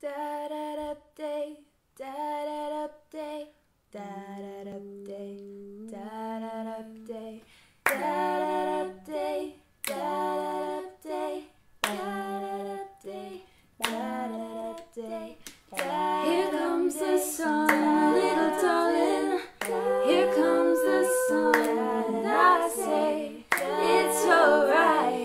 Da da da day, da da da day, da da da day, da da da day, da da da day, da da da day, da da da day, da da da day. Here comes the sun, little darling. Here comes the sun, and I say it's alright.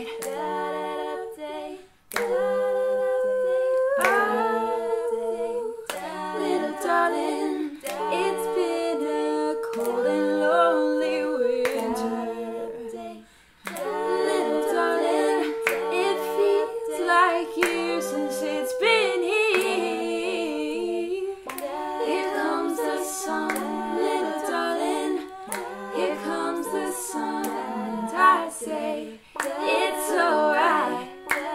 Darling, it's been a cold and lonely winter. Little darling, it feels like years since it's been here. Here comes the sun, little darling. Here comes the sun, and I say it's alright.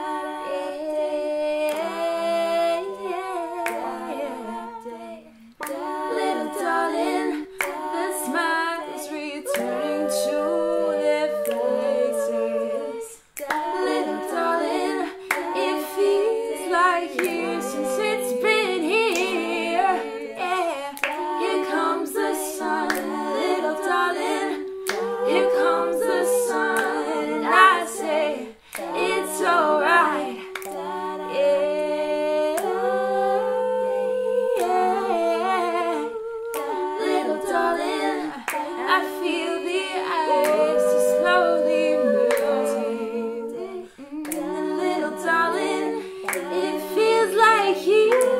Little darling, the smiles returning to their faces. Little darling, it feels like years since it's been here. Yeah. Here comes the sun, little darling. Here comes the sun, and I say it's alright. I feel the ice slowly melting. Little darling, it feels like you.